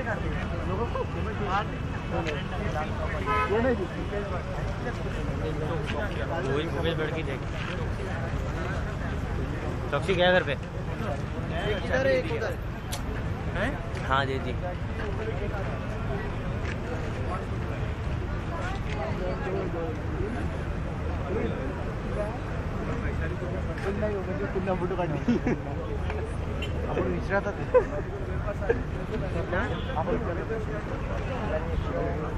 वही मुकेश लड़की देख टॉक्सी गया घर पे हाँ जी जी पुन्हा फोटो काढली आपण विचारतात आपण